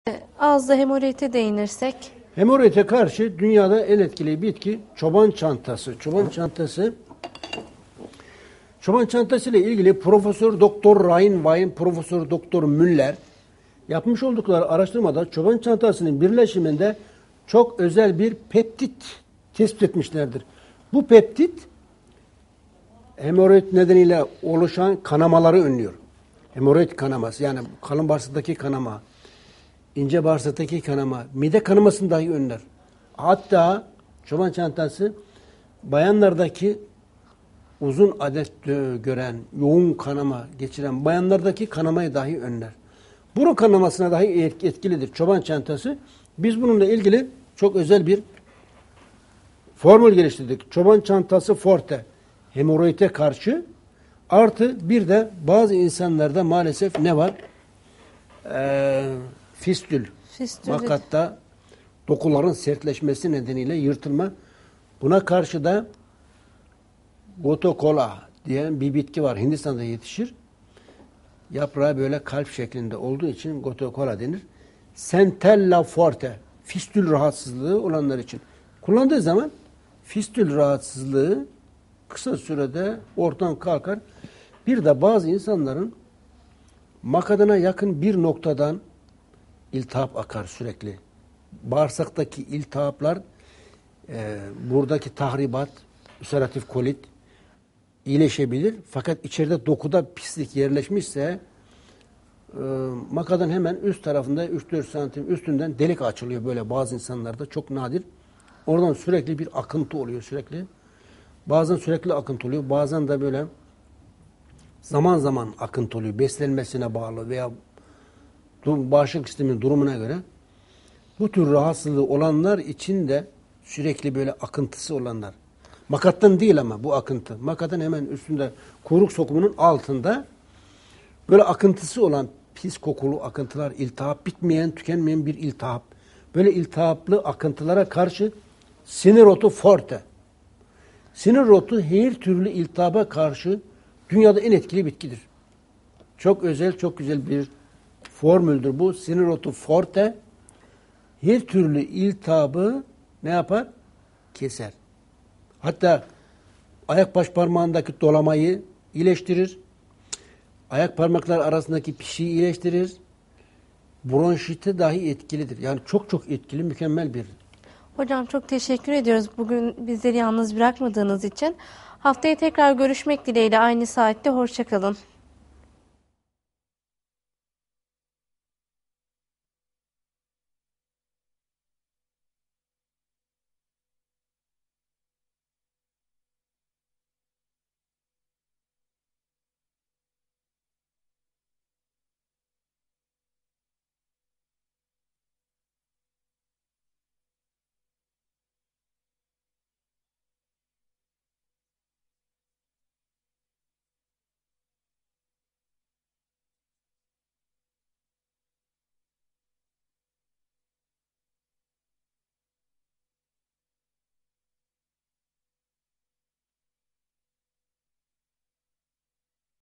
Az da hemoroide değinirsek. Hemoroide karşı dünyada en etkili bitki çoban çantası. Çoban çantası ile ilgili Profesör Doktor Reinwein, Profesör Doktor Müller yapmış oldukları araştırmada çoban çantasının birleşiminde çok özel bir peptit tespit etmişlerdir. Bu peptit hemoroid nedeniyle oluşan kanamaları önlüyor. Hemoroid kanaması, yani kalın bağırsaktaki kanama, ince bağırsaktaki kanama, mide kanamasını dahi önler. Hatta çoban çantası bayanlardaki uzun adet gören, yoğun kanama geçiren bayanlardaki kanamayı dahi önler. Burun kanamasına dahi etkilidir çoban çantası. Biz bununla ilgili çok özel bir formül geliştirdik. Çoban çantası forte, hemoroide karşı, artı bir de bazı insanlarda maalesef ne var? Fistül. Makatta dokuların sertleşmesi nedeniyle yırtılma. Buna karşı da gotokola diye bir bitki var. Hindistan'da yetişir. Yaprağı böyle kalp şeklinde olduğu için gotokola denir. Centella forte. Fistül rahatsızlığı olanlar için. Kullandığı zaman fistül rahatsızlığı kısa sürede ortadan kalkar. Bir de bazı insanların makadına yakın bir noktadan iltihap akar sürekli. Bağırsaktaki iltihaplar, buradaki tahribat, ülseratif kolit iyileşebilir. Fakat içeride dokuda pislik yerleşmişse makadan hemen üst tarafında 3-4 santim üstünden delik açılıyor böyle bazı insanlarda. Çok nadir. Oradan sürekli bir akıntı oluyor sürekli. Bazen sürekli akıntı oluyor. Bazen de böyle zaman zaman akıntı oluyor. Beslenmesine bağlı veya bağışıklık sisteminin durumuna göre. Bu tür rahatsızlığı olanlar için de sürekli böyle akıntısı olanlar. Makattan değil ama bu akıntı. Makatın hemen üstünde, kuyruk sokumunun altında böyle akıntısı olan pis kokulu akıntılar, iltihap, bitmeyen, tükenmeyen bir iltihap. Böyle iltihaplı akıntılara karşı sinir otu forte. Sinir otu her türlü iltihaba karşı dünyada en etkili bitkidir. Çok özel, çok güzel bir formüldür bu. Sinir otu forte her türlü iltihabı ne yapar? Keser. Hatta ayak baş parmağındaki dolamayı iyileştirir. Ayak parmaklar arasındaki pişiyi iyileştirir. Bronşite dahi etkilidir. Yani çok çok etkili, mükemmel bir. Hocam çok teşekkür ediyoruz bugün bizleri yalnız bırakmadığınız için. Haftaya tekrar görüşmek dileğiyle aynı saatte. Hoşça kalın.